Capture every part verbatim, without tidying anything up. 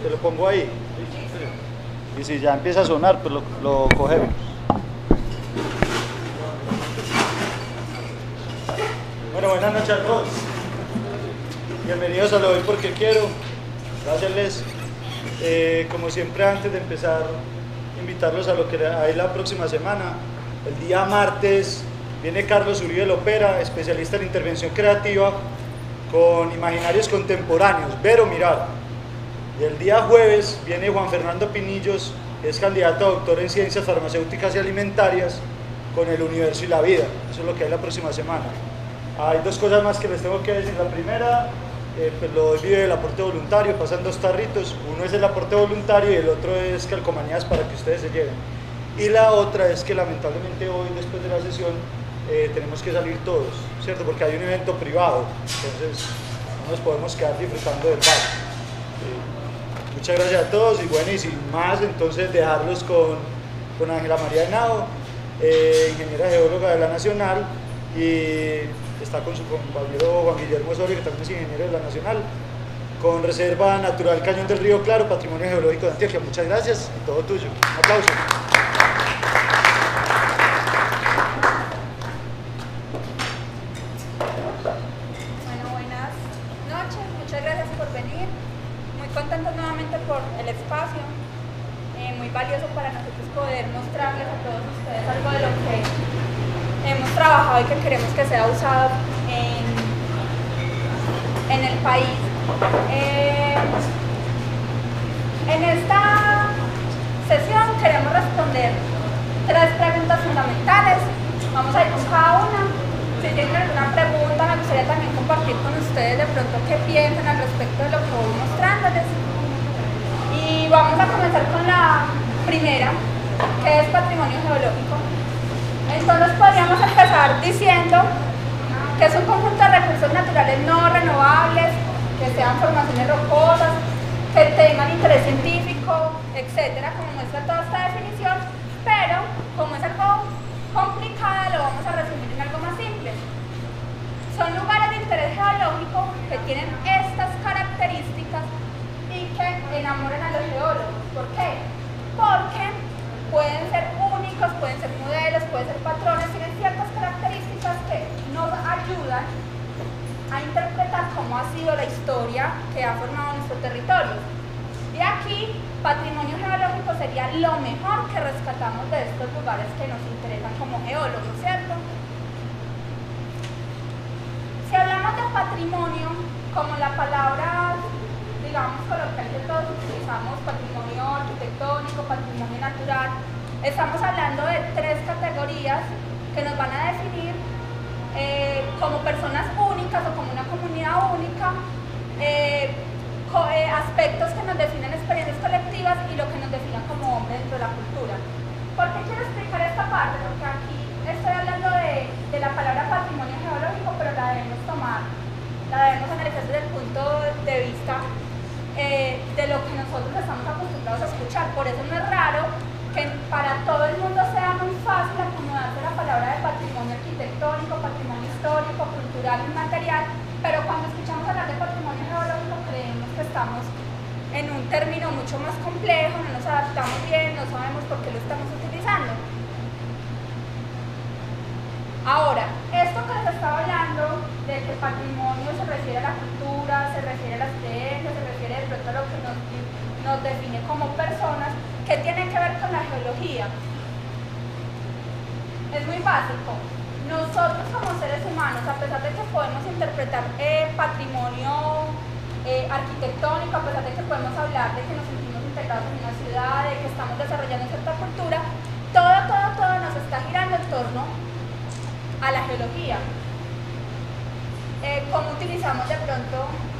te lo pongo ahí. Y si ya empieza a sonar, pues lo, lo cogemos. Bueno, buenas noches a todos. Bienvenidos a Lo Doy Porque Quiero. Gracias. Eh, como siempre, antes de empezar, invitarlos a lo que hay la próxima semana. El día martes viene Carlos Uribe Lopera, especialista en intervención creativa con imaginarios contemporáneos, ver o mirar. Y el día jueves viene Juan Fernando Pinillos, que es candidato a doctor en ciencias farmacéuticas y alimentarias con El Universo y la Vida. Eso es lo que hay la próxima semana. Hay dos cosas más que les tengo que decir. La primera, eh, pues Lo Doy vive del aporte voluntario, pasan dos tarritos. Uno es el aporte voluntario y el otro es calcomanías para que ustedes se lleven. Y la otra es que lamentablemente hoy, después de la sesión, eh, tenemos que salir todos, ¿cierto? Porque hay un evento privado, entonces no nos podemos quedar disfrutando del bar. Eh, muchas gracias a todos y bueno, y sin más, entonces dejarlos con, con Ángela María Henao, eh, ingeniera geóloga de la Nacional, y está con su compañero Juan Guillermo Osorio, que también es ingeniero de la Nacional, con Reserva Natural Cañón del Río Claro, Patrimonio Geológico de Antioquia. Muchas gracias y todo tuyo. Un aplauso. Contentos nuevamente por el espacio, eh, muy valioso para nosotros poder mostrarles a todos ustedes algo de lo que hemos trabajado y que queremos que sea usado en, en el país. Eh, en esta sesión queremos responder tres preguntas fundamentales, vamos a ir con cada una. Si tienen alguna pregunta, me gustaría también compartir con ustedes de pronto qué piensan al respecto de lo que voy mostrándoles. Y vamos a comenzar con la primera, que es patrimonio geológico. Entonces podríamos empezar diciendo que es un conjunto de recursos naturales no renovables, que sean formaciones rocosas, que tengan interés científico, etcétera, como muestra toda esta definición, pero como es algo complicada, lo vamos a resumir en algo más simple. Son lugares de interés geológico que tienen estas características y que enamoran a los geólogos. ¿Por qué? Porque pueden ser únicos, pueden ser modelos, pueden ser patrones, tienen ciertas características que nos ayudan a interpretar cómo ha sido la historia que ha formado nuestro territorio. Y aquí, patrimonio geológico sería lo mejor que rescatamos de estos lugares que nos interesan como geólogos, ¿cierto? Si hablamos de patrimonio, como la palabra, digamos, coloquial que todos utilizamos, patrimonio arquitectónico, patrimonio natural, estamos hablando de tres categorías que nos van a definir eh, como personas únicas o como una comunidad única, eh, aspectos que nos definen experiencias colectivas y lo que nos define como hombre dentro de la cultura. ¿Por qué quiero explicar esta parte? Porque aquí estoy hablando de, de la palabra patrimonio geológico, pero la debemos tomar, la debemos analizar desde el punto de vista eh, de lo que nosotros estamos acostumbrados a escuchar. Por eso no es raro que para todo el mundo sea muy fácil acomodarse la palabra de patrimonio arquitectónico, patrimonio histórico, cultural y material, pero cuando escuchamos hablar de patrimonio geológico creemos que estamos en un término mucho más complejo, no nos adaptamos bien, no sabemos por qué lo estamos utilizando. Ahora, esto que les estaba hablando de que patrimonio se refiere a la cultura, se refiere a las creencias, se refiere de pronto a lo que nos, nos define como personas, ¿qué tiene que ver con la geología? Es muy básico. Nosotros como seres humanos, a pesar de que podemos interpretar eh, patrimonio eh, arquitectónico, a pesar de que podemos hablar de que nos sentimos integrados en una ciudad, de que estamos desarrollando cierta cultura, todo, todo, todo nos está girando en torno a la geología. Eh, ¿Cómo utilizamos de pronto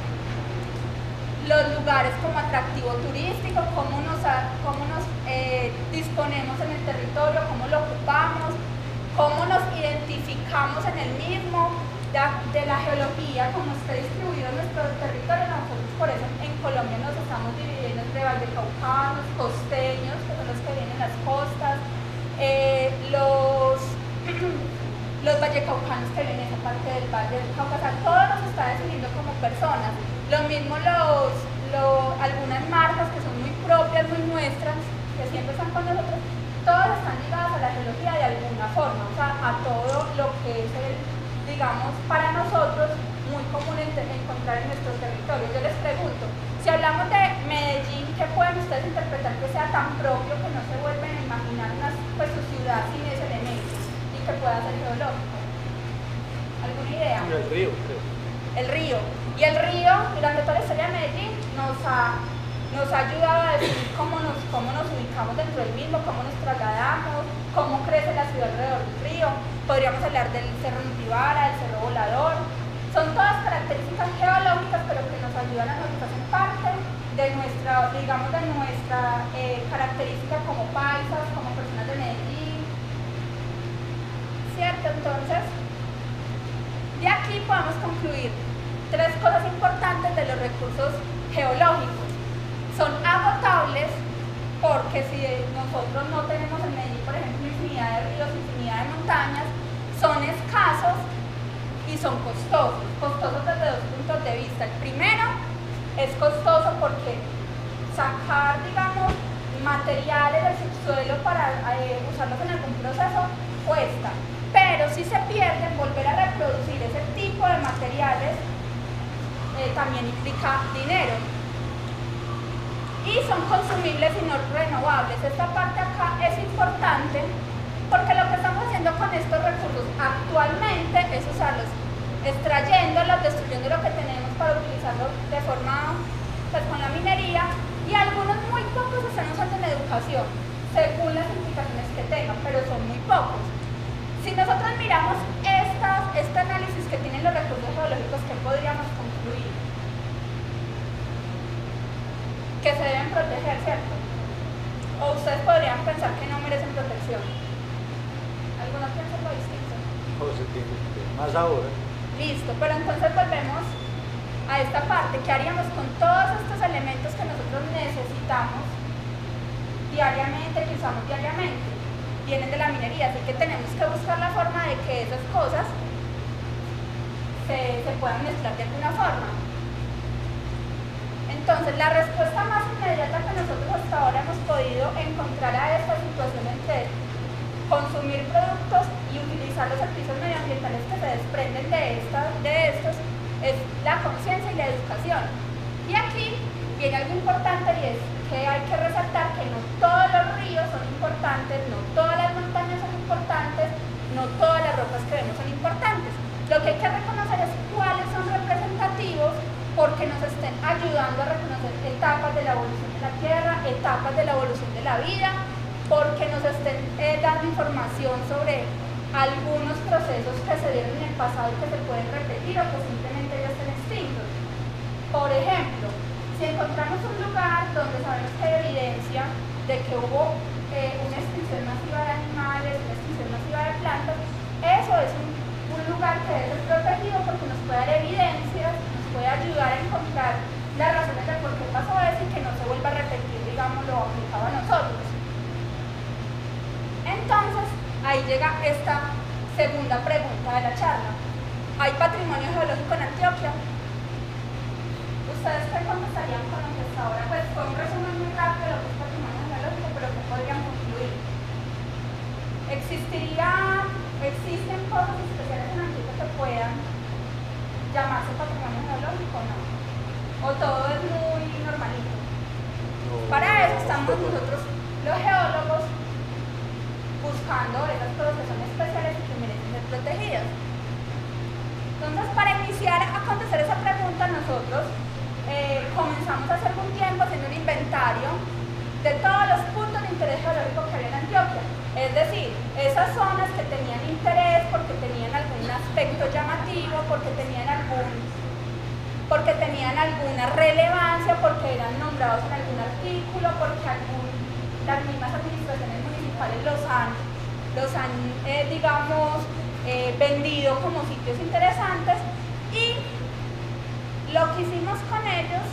los lugares como atractivo turístico? ¿Cómo nos, cómo nos eh, disponemos en el territorio? ¿Cómo lo ocupamos? ¿Cómo nos identificamos en el mismo? De, de la geología, como está distribuido en nuestro territorio, nosotros por eso en Colombia nos estamos dividiendo entre vallecaucanos, costeños, que son los que vienen las costas, eh, los, los vallecaucanos que vienen en esa parte del Valle del Cauca, o sea, todo nos está definiendo como personas. Lo mismo los, lo, algunas marcas que son muy propias, muy nuestras, que siempre están con nosotros, todas están ligadas a la geología de alguna forma, o sea, a todo lo que es el, digamos, para nosotros muy común encontrar en nuestros territorios. Yo les pregunto, si hablamos de Medellín, ¿qué pueden ustedes interpretar que sea tan propio que no se vuelven a imaginar una, pues, su ciudad sin ese elemento y que pueda ser geológico? ¿Alguna idea? El río, creo. El río. Y el río, durante toda la historia de Medellín, nos ha, nos ha ayudado a definir cómo nos, cómo nos ubicamos dentro del mismo, cómo nos trasladamos, cómo crece la ciudad alrededor del río. Podríamos hablar del Cerro Nutibara, del Cerro Volador. Son todas características geológicas, pero que nos ayudan a nosotros, hacen parte de nuestra, digamos, de nuestra eh, característica como paisas, como personas de Medellín. ¿Cierto? Entonces, de aquí podemos concluir tres cosas importantes de los recursos geológicos. Son agotables porque si nosotros no tenemos en Medellín, por ejemplo, infinidad de ríos, infinidad de montañas, son escasos y son costosos. Costosos desde dos puntos de vista. El primero es costoso porque sacar, digamos, materiales del subsuelo para eh, usarlos en algún proceso cuesta. Pero si se pierden, volver a reproducir ese tipo de materiales eh, también implica dinero. Y son consumibles y no renovables. Esta parte acá es importante porque lo que estamos haciendo con estos recursos actualmente es usarlos, extrayéndolos, destruyendo lo que tenemos para utilizarlo de forma, pues, con la minería, y algunos muy pocos se están usando en educación, según las implicaciones que tengan, pero son muy pocos. Si nosotros miramos estas, este análisis que tienen los recursos geológicos, ¿qué podríamos concluir? Que se deben proteger, ¿cierto? O ustedes podrían pensar que no merecen protección. ¿Alguno piensa lo distinto? O se tiene que más ahora. Listo, pero entonces volvemos a esta parte. ¿Qué haríamos con todos estos elementos que nosotros necesitamos diariamente, que usamos diariamente? Vienen de la minería, así que tenemos que buscar la forma de que esas cosas se, se puedan mezclar de alguna forma. Entonces, la respuesta más inmediata que nosotros hasta ahora hemos podido encontrar a esta situación entre consumir productos y utilizar los servicios medioambientales que se desprenden de, esta, de estos es la conciencia y la educación. Y aquí viene algo importante, y es que hay que resaltar que no todos los ríos son importantes, no todas las montañas son importantes, no todas las rocas que vemos son importantes. Lo que hay que reconocer es cuáles son representativos, porque nos estén ayudando a reconocer etapas de la evolución de la Tierra, etapas de la evolución de la vida, porque nos estén eh, dando información sobre algunos procesos que se dieron en el pasado y que se pueden repetir o que simplemente ya están extintos. Por ejemplo, si encontramos un lugar donde sabemos que hay evidencia de que hubo eh, una extinción masiva de animales, una extinción masiva de plantas, eso es un, un lugar que debe ser protegido porque nos puede dar evidencias, nos puede ayudar a encontrar las razones de por qué pasó eso y que no se vuelva a repetir, digamos, lo aplicado a nosotros. Entonces, ahí llega esta segunda pregunta de la charla. ¿Hay patrimonio geológico en Antioquia? ¿Ustedes qué contestarían con lo que hasta ahora? Pues fue un resumen muy rápido de lo que es patrimonio geológico, pero ¿qué podrían concluir? ¿Existiría, existen cosas especiales en Antioquia que puedan llamarse patrimonio geológico o no? ¿O todo es muy normalito? No, Para eso estamos nosotros, los geólogos, buscando esas cosas que son especiales y que merecen ser protegidas. Entonces, para iniciar a contestar esa pregunta, nosotros eh, comenzamos hace algún tiempo haciendo un inventario de todos los puntos de interés geológico que había en Antioquia. Es decir, esas zonas que tenían interés porque tenían algún aspecto llamativo, porque tenían algún, porque tenían alguna relevancia, porque eran nombrados en algún artículo, porque algún, las mismas administraciones municipales los han, los han eh, digamos, eh, vendido como sitios interesantes, y lo que hicimos con ellos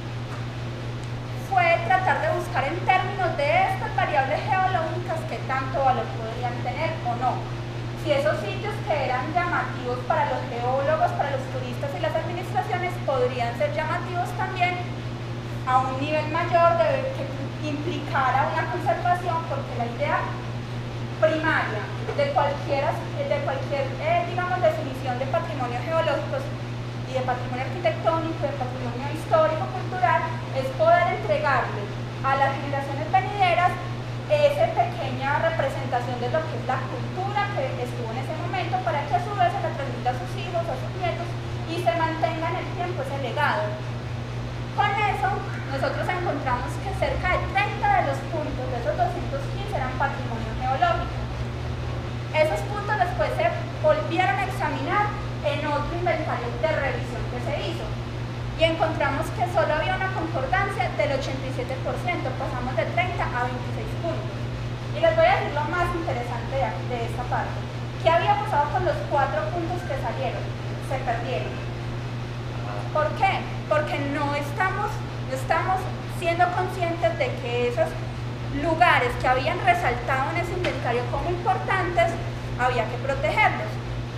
fue tratar de buscar en términos de estas variables geológicas qué tanto valor podrían tener o no. Si esos sitios que eran llamativos para los geólogos, para los turistas y las administraciones podrían ser llamativos también a un nivel mayor debe que implicara una conservación, porque la idea primaria de cualquier, de cualquier eh, digamos, definición de patrimonio geológico y de patrimonio arquitectónico, de patrimonio histórico-cultural, es poder entregarle a las generaciones venideras esa pequeña representación de lo que es la cultura que estuvo en ese momento, para que a su vez se la transmita a sus hijos, a sus nietos, y se mantenga en el tiempo ese legado. Con eso, nosotros encontramos que cerca de treinta de los puntos de esos doscientos quince eran patrimonio geológico. Esos puntos después se volvieron a examinar en otro inventario de revisión que se hizo, y encontramos que solo había una concordancia del ochenta y siete por ciento, pasamos de treinta a veintiséis puntos. Y les voy a decir lo más interesante de, de esta parte. ¿Qué había pasado con los cuatro puntos que salieron? Se perdieron. ¿Por qué? Porque no estamos, no estamos siendo conscientes de que esos lugares que habían resaltado en ese inventario como importantes, había que protegerlos.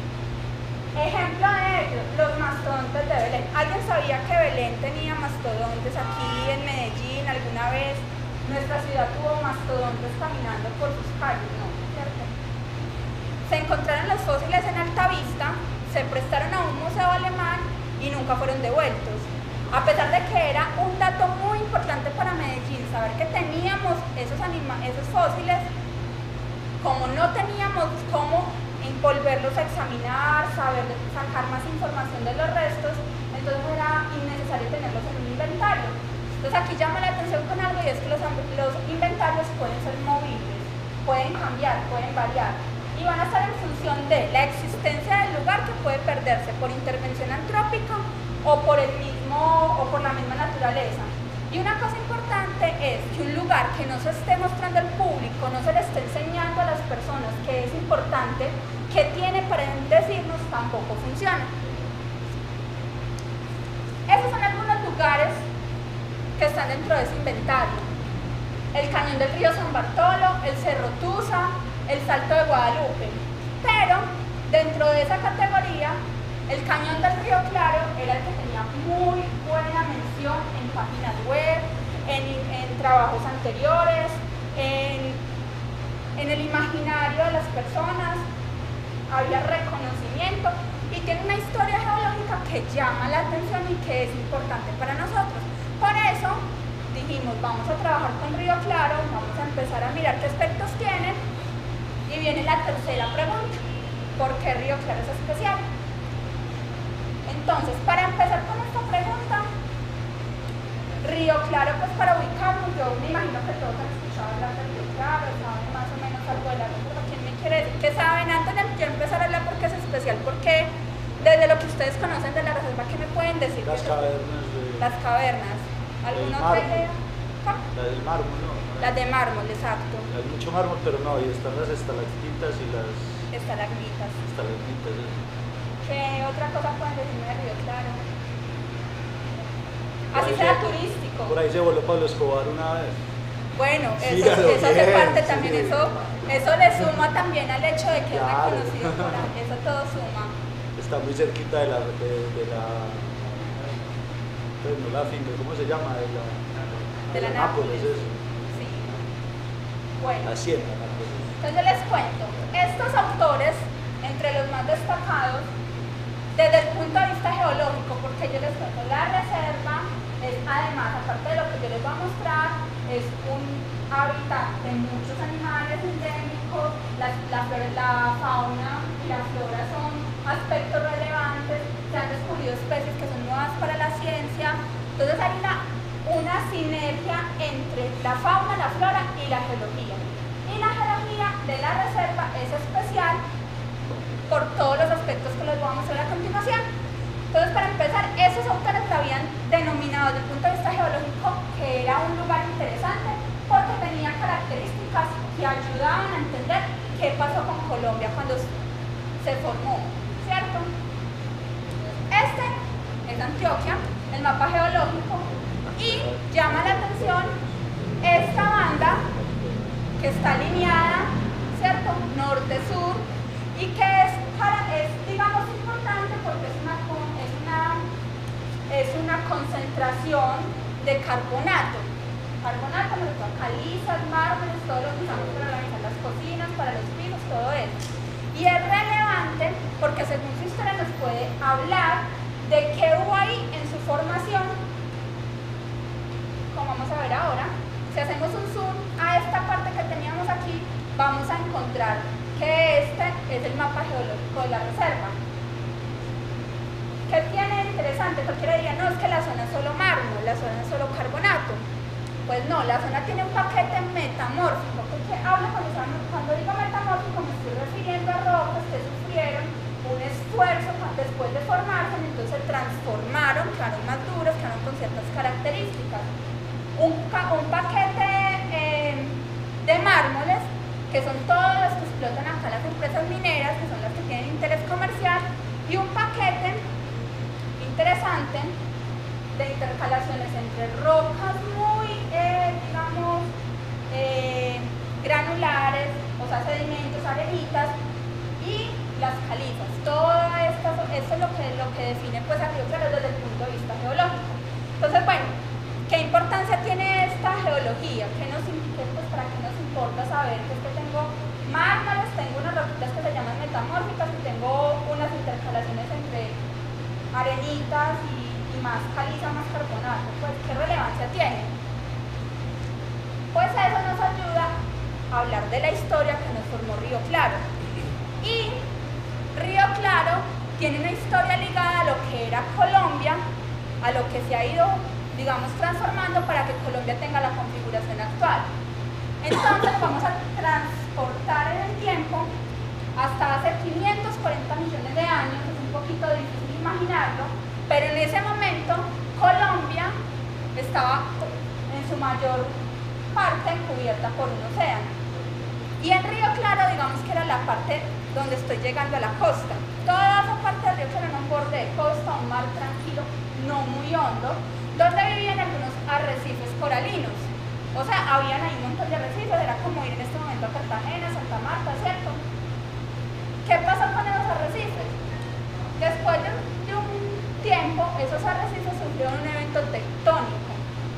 Ejemplo de ello, los mastodontes de Belén. ¿Alguien sabía que Belén tenía mastodontes aquí en Medellín alguna vez? Nuestra ciudad tuvo mastodontes caminando por sus calles, ¿no? ¿Cierto? Se encontraron los fósiles en Altavista, se prestaron a un museo alemán y nunca fueron devueltos. A pesar de que era un dato muy importante para Medellín, saber que teníamos esos, anima esos fósiles, como no teníamos cómo volverlos a examinar, saber sacar más información de los restos, entonces era innecesario tenerlos en un inventario. Entonces aquí llama la atención con algo, y es que los, los inventarios pueden ser movibles, pueden cambiar, pueden variar, y van a estar en función de la existencia del lugar, que puede perderse por intervención antrópica o por el mismo o por la misma naturaleza. Y una cosa importante es que un lugar que no se esté mostrando al público, no se le esté enseñando a las personas que es importante, que tiene para decirnos, tampoco funciona. Esos son algunos lugares que están dentro de ese inventario: el cañón del río San Bartolo, el Cerro Tusa, el Salto de Guadalupe. Pero dentro de esa categoría, el cañón del río Claro era el que tenía muy buena mención en páginas web, en, en trabajos anteriores, en, en el imaginario de las personas, había reconocimiento, y tiene una historia geológica que llama la atención y que es importante para nosotros. Por eso dijimos, vamos a trabajar con Río Claro, vamos a empezar a mirar qué aspectos tienen, y viene la tercera pregunta: ¿por qué Río Claro es especial? Entonces, para empezar con esta pregunta, Río Claro, pues para ubicarnos, yo me imagino que todos han escuchado hablar de Río Claro, saben más o menos algo de la reserva. ¿Quién me quiere decir que saben antes de yo empezar a hablar por qué es especial? Porque desde lo que ustedes conocen de la reserva, ¿qué me pueden decir? Las cavernas de... Las cavernas. ¿Alguna otra idea? La del mármol, ¿no? Las de mármol, exacto. Hay mucho mármol, pero no, y están las estalactitas y las... Estalagmitas. Estalagmitas, ¿eh? ¿Qué otra cosa pueden decirme de Río Claro? Así sea turístico. Por ahí se voló Pablo Escobar una vez. Bueno, eso, Sí, eso hace bien, parte sí. también, eso, eso le suma también al hecho de que Claro. es reconocido por ahí, eso todo suma. Está muy cerquita de la... De, de la pues no la finca, ¿cómo se llama? De la, De la Nápoles, Nápoles. eso. Sí. Bueno, La hacienda Nápoles. entonces les cuento, estos autores, entre los más destacados, desde el punto de vista geológico, porque yo les cuento, la reserva es, además, aparte de lo que yo les voy a mostrar, es un hábitat de muchos animales endémicos, la, la, la fauna y la flora son aspectos relevantes, se han descubierto especies que son nuevas para la ciencia, entonces hay una, una sinergia entre la fauna, la flora y la geología. Y la geología de la reserva es especial por todos los aspectos que les voy a mostrar a continuación. Entonces, para empezar, esos autores lo habían denominado desde el punto de vista geológico que era un lugar interesante porque tenía características que ayudaban a entender qué pasó con Colombia cuando se formó, ¿cierto? Este es Antioquia, el mapa geológico, y llama la atención esta banda que está alineada, ¿cierto? Norte-sur, y que es, para, es, digamos, importante porque es una, es una, es una concentración de carbonato. Carbonato me refiero a calizas, mármoles, todo lo que usamos para organizar las cocinas, para los pisos, todo eso. Y es relevante porque según su historia nos puede hablar de qué hubo ahí en su formación, como vamos a ver ahora. Si hacemos un zoom a esta parte que teníamos aquí, vamos a encontrar que este es el mapa geológico de la reserva. ¿Qué tiene de interesante? Cualquiera diría, no, es que la zona es solo mármol, la zona es solo carbonato. Pues no, la zona tiene un paquete metamórfico. ¿Qué hablo cuando, cuando digo metamórfico? Me estoy refiriendo a rocas que sufrieron un esfuerzo después de formarse, entonces se transformaron, quedaron más duras, quedaron con ciertas características. Un, un paquete eh, de mármoles, que son todos los que explotan acá las empresas mineras, que son las que tienen interés comercial, y un paquete interesante de intercalaciones entre rocas muy, eh, digamos, eh, granulares, o sea, sedimentos, arenitas, y las calizas. Todo esto, esto es lo que, lo que define pues, a Río Claro desde el punto de vista geológico. Entonces, bueno, ¿qué importancia tiene esta geología? ¿Qué nos, qué, pues, ¿Para qué nos importa saber que es que tengo mármoles, tengo unas roquitas que se llaman metamórficas, y tengo unas intercalaciones entre arenitas y, y más caliza, más carbonato? Pues, ¿qué relevancia tiene? Pues eso nos ayuda a hablar de la historia que nos formó Río Claro. Y Río Claro tiene una historia ligada a lo que era Colombia, a lo que se ha ido, digamos, transformando para que Colombia tenga la configuración actual. Entonces vamos a transportar en el tiempo hasta hace quinientos cuarenta millones de años, es un poquito difícil imaginarlo, pero en ese momento Colombia estaba en su mayor parte cubierta por un océano. Y en Río Claro, digamos que era la parte donde estoy llegando a la costa. Toda esa parte del río Claro era un borde de costa, un mar tranquilo, no muy hondo, donde vivían algunos arrecifes coralinos. O sea, habían ahí un montón de arrecifes, era como ir en este momento a Cartagena, Santa Marta, ¿cierto? ¿Qué pasó con esos arrecifes? Después de, de un tiempo, esos arrecifes sufrieron un evento tectónico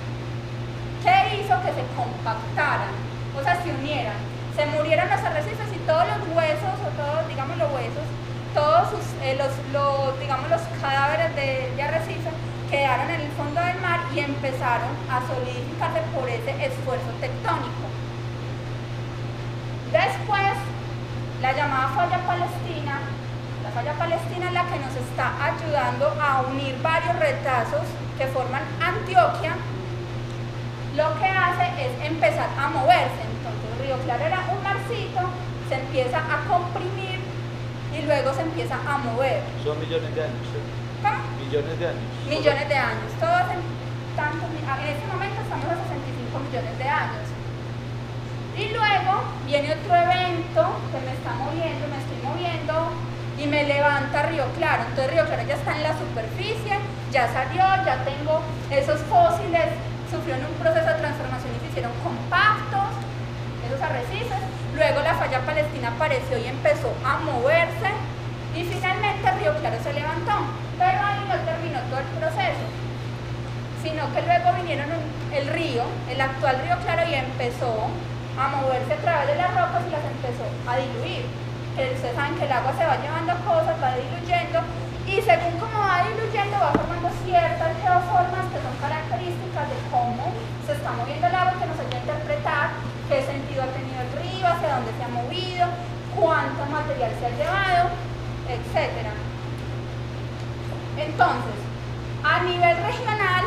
que hizo que se compactaran, o sea, se unieran. Se murieron los arrecifes y todos los huesos, o todos, digamos los huesos, todos sus, eh, los, los, digamos, los cadáveres de, de arrecifes quedaron en el fondo del mar y empezaron a solidificarse por ese esfuerzo tectónico. Después, la llamada falla palestina, la falla palestina es la que nos está ayudando a unir varios retazos que forman Antioquia. Lo que hace es empezar a moverse. Entonces Río Claro era un marcito, se empieza a comprimir y luego se empieza a mover. Son millones de años, ¿sí? ¿Cómo? Millones de años. Millones de años. Todos en, tantos, en este momento estamos a sesenta y cinco millones de años. Y luego viene otro evento que me está moviendo, me estoy moviendo y me levanta Río Claro. Entonces Río Claro ya está en la superficie, ya salió, ya tengo esos fósiles, sufrieron un proceso de transformación y se hicieron compactos, esos arrecifes. Luego la falla palestina apareció y empezó a moverse y finalmente Río Claro se levantó. Pero ahí no terminó todo el proceso, sino que luego vinieron un, el río, el actual Río Claro, y empezó a moverse a través de las rocas y las empezó a diluir. Que ustedes saben que el agua se va llevando cosas, va diluyendo, y según cómo va diluyendo va formando ciertas geoformas que son características de cómo se está moviendo el agua, que nos ayuda a interpretar qué sentido ha tenido el río, hacia dónde se ha movido, cuánto material se ha llevado, etcétera. Entonces, a nivel regional,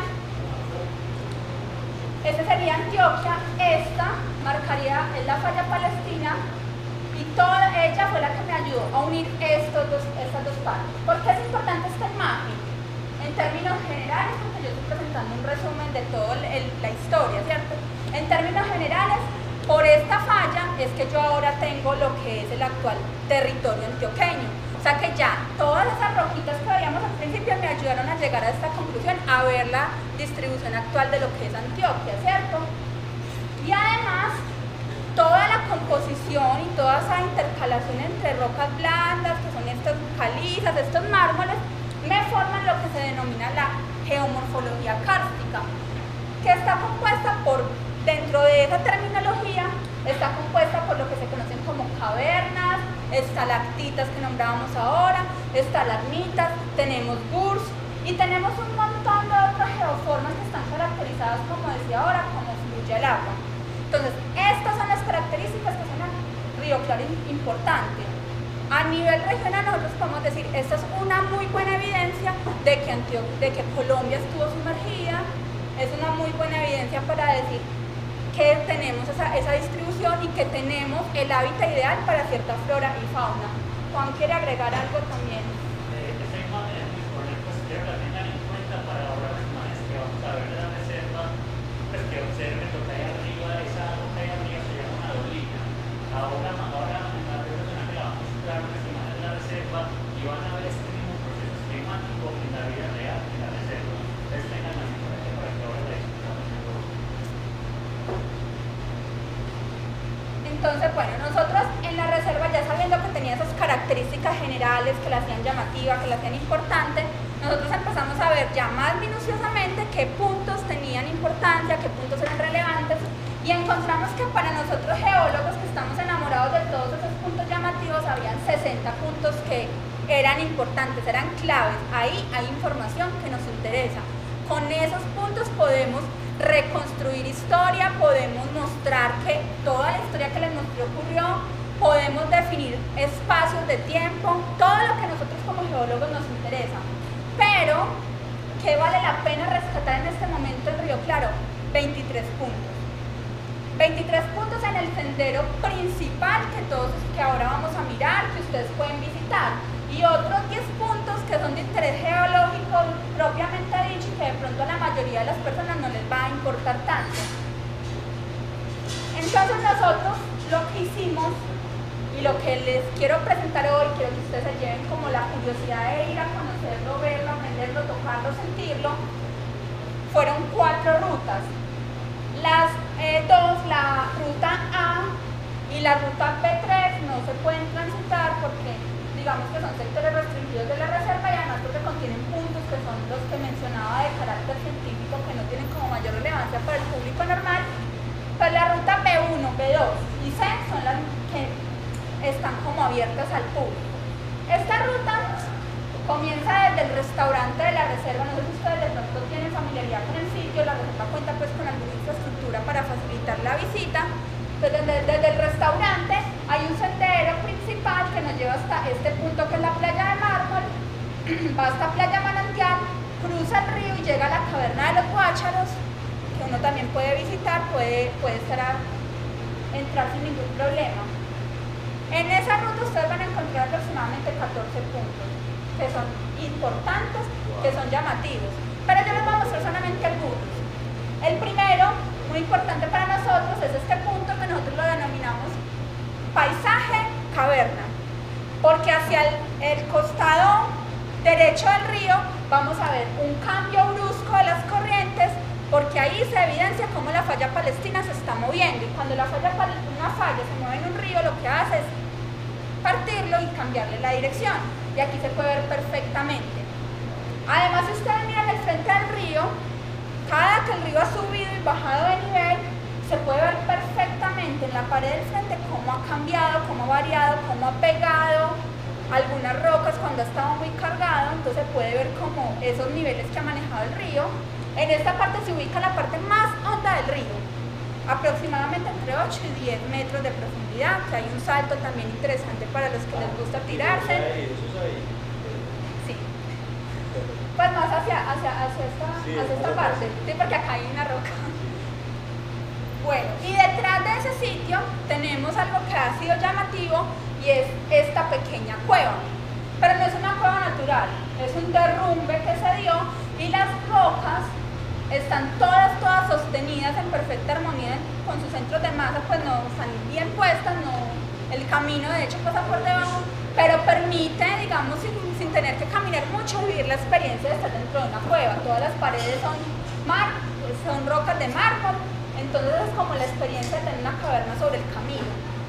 esta sería Antioquia, esta marcaría es la falla palestina, y toda ella fue la que me ayudó a unir estos dos, estas dos partes. ¿Por qué es importante esta imagen? En términos generales, porque yo estoy presentando un resumen de toda la historia, ¿cierto? En términos generales, por esta falla es que yo ahora tengo lo que es el actual territorio antioqueño. O sea que ya todas esas roquitas que veíamos al principio me ayudaron a llegar a esta conclusión, a ver la distribución actual de lo que es Antioquia, ¿cierto? Y además, toda la composición y toda esa intercalación entre rocas blandas, que son estas calizas, estos mármoles, me forman lo que se denomina la geomorfología kárstica. que está compuesta por, dentro de esa terminología, está compuesta por lo que se conocen como cavernas, estalactitas que nombrábamos ahora, estalagmitas, tenemos gurs y tenemos un montón de otras geoformas que están caracterizadas, como decía ahora, como fluye el agua. Entonces, estas son las características que son un río claro importante. A nivel regional nosotros podemos decir, esta es una muy buena evidencia de que, Antio de que Colombia estuvo sumergida, es una muy buena evidencia para decir que tenemos esa, esa distribución y que tenemos el hábitat ideal para cierta flora y fauna. Juan quiere agregar algo también. Eh, esa imagen es muy buena, pues quiero que la tengan en cuenta para ahora las imágenes que vamos a ver de la reserva, pues que observen lo que hay arriba, esa lo que hay arriba se llama una dolina. Ahora, ahora en la persona que la vamos a mostrar unas imágenes de la reserva y van a ver este mismo proceso climático en la vida real en la reserva. Entonces tengan la información para que ahora la discutamos. Entonces, bueno, nosotros en la reserva, ya sabiendo que tenía esas características generales que la hacían llamativa, que la hacían importante, nosotros empezamos a ver ya más minuciosamente qué puntos tenían importancia, qué puntos eran relevantes, y encontramos que para nosotros geólogos que estamos enamorados de todos esos puntos llamativos, habían sesenta puntos que eran importantes, eran claves. Ahí hay información que nos interesa. Con esos puntos podemos reconstruir historia, podemos mostrar que toda la historia que la industria ocurrió, podemos definir espacios de tiempo, todo lo que nosotros como geólogos nos interesa. Pero, ¿qué vale la pena rescatar en este momento en Río Claro? veintitrés puntos. veintitrés puntos en el sendero principal que todos que ahora vamos a mirar, que ustedes pueden visitar, y otros diez puntos que son de interés geológico propiamente dicho y que de pronto a la mayoría de las personas no les va a importar tanto. Entonces nosotros lo que hicimos y lo que les quiero presentar hoy, quiero que ustedes se lleven como la curiosidad de ir a conocerlo, verlo, aprenderlo, tocarlo, sentirlo, fueron cuatro rutas. Las eh, dos, la ruta A y la ruta P tres no se pueden transitar porque digamos que son sectores restringidos de la reserva y además porque contienen puntos que son los que mencionaba de carácter científico que no tienen como mayor relevancia para el público normal. Pues la ruta B uno, B dos y C son las que están como abiertas al público. Esta ruta comienza desde el restaurante de la reserva, no sé si ustedes de pronto tienen familiaridad con el sitio, la reserva cuenta pues con alguna infraestructura para facilitar la visita. Entonces desde, desde el restaurante hay un sendero principal que nos lleva hasta este punto que es la playa de mármol, va hasta playa Manantial, cruza el río y llega a la caverna de los Guácharos, que uno también puede visitar, puede, puede estar a, entrar sin ningún problema. En esa ruta ustedes van a encontrar aproximadamente catorce puntos, que son importantes, que son llamativos, pero yo les voy a mostrar solamente algunos. El primero, muy importante para nosotros, es este punto que nosotros lo denominamos paisaje caverna, porque hacia el, el costado derecho del río vamos a ver un cambio brusco de las corrientes, porque ahí se evidencia cómo la falla palestina se está moviendo, y cuando la falla, una falla se mueve en un río, lo que hace es partirlo y cambiarle la dirección, y aquí se puede ver perfectamente. Además, si ustedes miran el frente del río, cada que el río ha subido y bajado de nivel, se puede ver perfectamente en la pared del frente cómo ha cambiado, cómo ha variado, cómo ha pegado algunas rocas cuando ha estado muy cargado. Entonces se puede ver como esos niveles que ha manejado el río. En esta parte se ubica la parte más honda del río, aproximadamente entre ocho y diez metros de profundidad, que hay un salto también interesante para los que les gusta tirarse. Sí. Pues más hacia, hacia, hacia esta, sí, hacia esta parte, sí, porque acá hay una roca. Bueno, y detrás de ese sitio tenemos algo que ha sido llamativo y es esta pequeña cueva. Pero no es una cueva natural, es un derrumbe que se dio y las rocas están todas, todas sostenidas en perfecta armonía con sus centros de masa, pues no están bien puestas, no, el camino de hecho pasa por debajo, pero permite, digamos, sin, sin tener que caminar mucho, vivir la experiencia de estar dentro de una cueva. Todas las paredes son, mar, son rocas de mármol, entonces es como la experiencia de tener una caverna sobre el camino.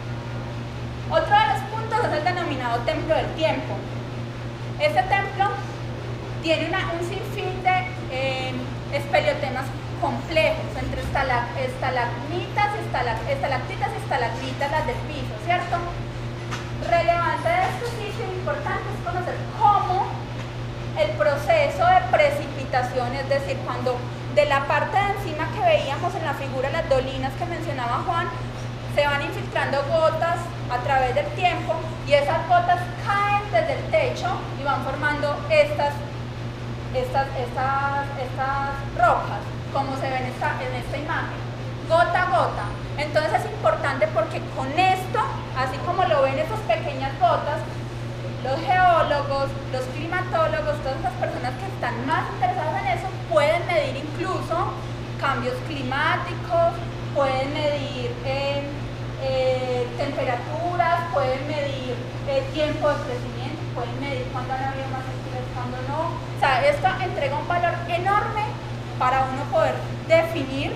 Otro de los puntos es el denominado Templo del Tiempo. Este templo tiene una, un sinfín de eh, espeleotemas complejos. estalac, estalagmitas, estalac, estalactitas y estalagmitas, las del piso, ¿cierto? Relevante de este sitio, importante es conocer cómo el proceso de precipitación, es decir, cuando de la parte de encima que veíamos en la figura, las dolinas que mencionaba Juan, se van infiltrando gotas a través del tiempo y esas gotas caen desde el techo y van formando estas, estas, estas, estas rocas, como se ve en esta, en esta imagen, gota a gota. Entonces es importante porque con esto, así como lo ven esas pequeñas gotas, los geólogos, los climatólogos, todas las personas que están más interesadas en eso, pueden medir incluso cambios climáticos, pueden medir eh, eh, temperaturas, pueden medir eh, tiempo de crecimiento, pueden medir cuándo han habido más estilos, cuándo no. O sea, esto entrega un valor enorme para uno poder definir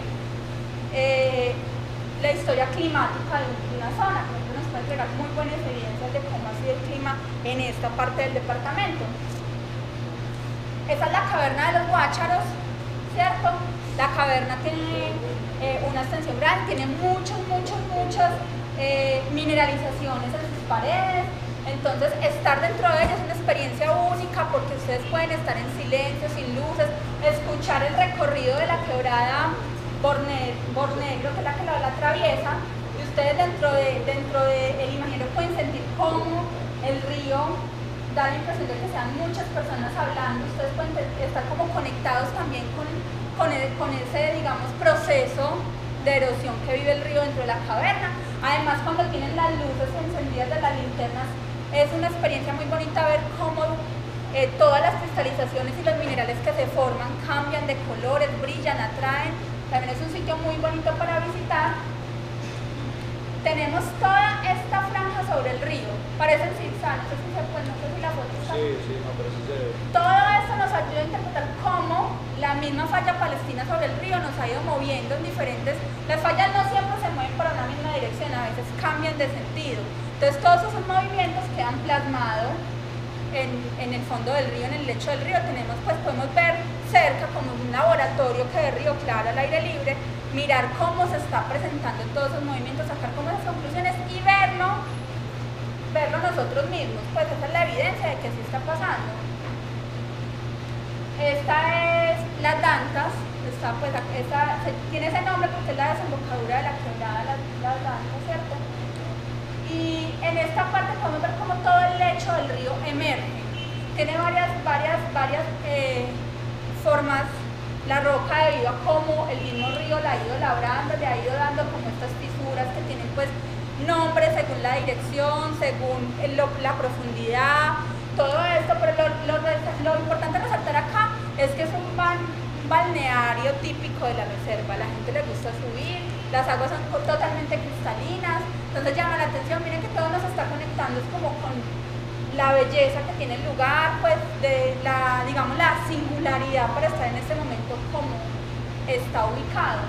eh, la historia climática de una zona. Por ejemplo, nos puede entregar muy buenas evidencias de cómo ha sido el clima en esta parte del departamento. Esa es la caverna de los Guácharos, ¿cierto? La caverna tiene eh, una extensión grande, tiene muchas, muchas, muchas eh, mineralizaciones en sus paredes. Entonces, estar dentro de ella es una experiencia única porque ustedes pueden estar en silencio, sin luces, escuchar el recorrido de la quebrada Borne, Bornegro, que es la que la, la atraviesa, y ustedes dentro de, dentro de el imaginario pueden sentir cómo el río da la impresión de que sean muchas personas hablando. Ustedes pueden estar como conectados también con, con, el, con ese, digamos, proceso de erosión que vive el río dentro de la caverna. Además, cuando tienen las luces encendidas de las linternas, es una experiencia muy bonita ver cómo eh, todas las cristalizaciones y los minerales que se forman cambian de colores, brillan, atraen. También es un sitio muy bonito para visitar. Tenemos toda esta franja sobre el río. Parecen zigzags, no sé si se puede, no sé si la foto está. Sí, sí, no, pero sí se ve. Todo esto nos ayuda a interpretar cómo la misma falla palestina sobre el río nos ha ido moviendo en diferentes... Las fallas no siempre se mueven para una misma dirección, a veces cambian de sentido. Entonces todos esos movimientos quedan plasmados en, en el fondo del río, en el lecho del río. Tenemos, pues podemos ver cerca como un laboratorio que de Río Claro al aire libre, mirar cómo se está presentando todos esos movimientos, sacar como esas conclusiones y verlo, verlo nosotros mismos. Pues esa es la evidencia de que sí está pasando. Esta es las Dantas, está, pues, esta, se, tiene ese nombre porque es la desembocadura de la quebrada, las, las Dantas, ¿cierto? Y en esta parte podemos ver cómo todo el lecho del río emerge. Tiene varias, varias, varias eh, formas la roca debido a cómo el mismo río la ha ido labrando, le ha ido dando como estas fisuras que tienen pues nombres según la dirección, según el, lo, la profundidad, todo esto. Pero lo, lo, lo importante de resaltar acá es que es un ban, balneario típico de la reserva. A la gente le gusta subir, las aguas son totalmente cristalinas, entonces llama la atención. Miren que todo nos está conectando, es como con la belleza que tiene el lugar, pues de la, digamos, la singularidad para estar en este momento como está ubicado.